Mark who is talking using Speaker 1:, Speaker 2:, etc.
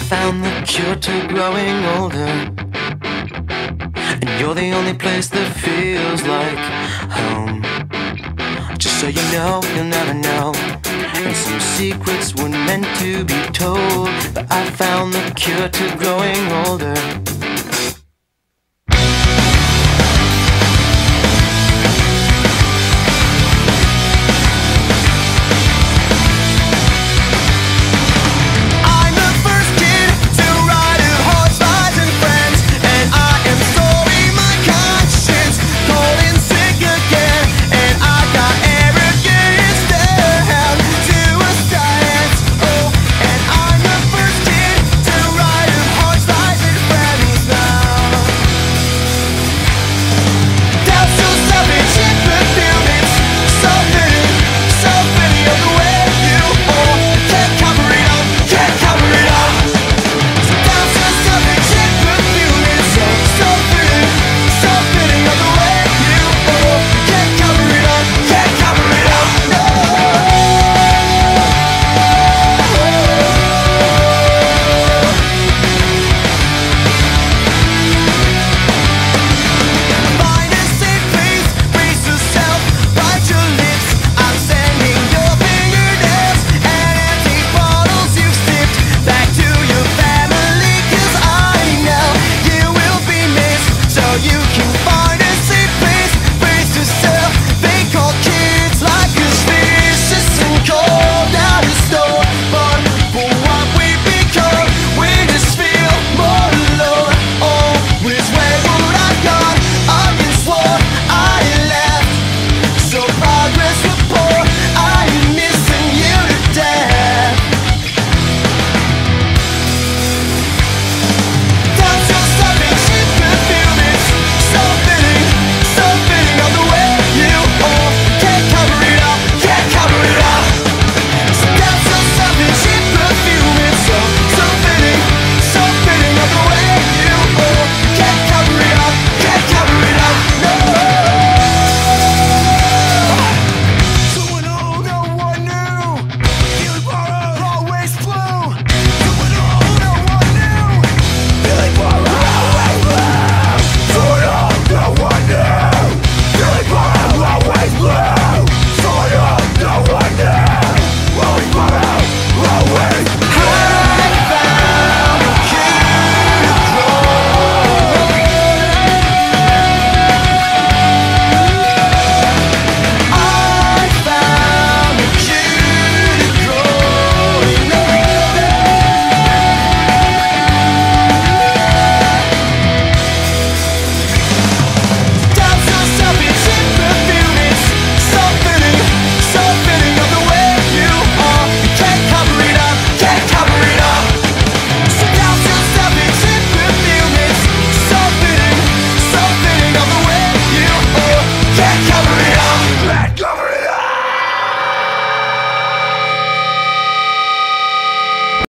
Speaker 1: found the cure to growing older, and you're the only place that feels like home. Just so you know, you'll never know, and some secrets weren't meant to be told, but I found the cure to growing older.